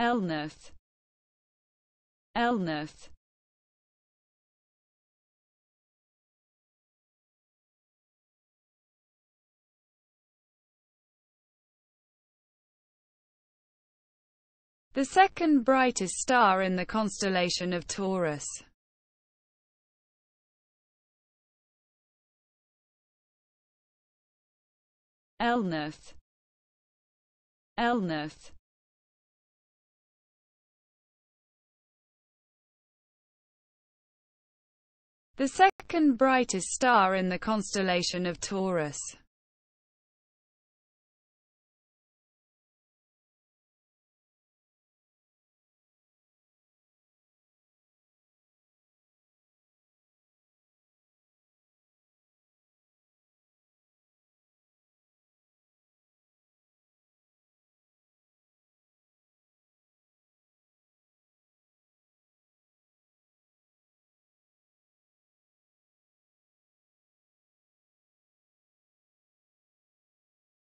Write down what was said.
Elnath, Elnath. The second brightest star in the constellation of Taurus. Elnath, Elnath. The second brightest star in the constellation of Taurus.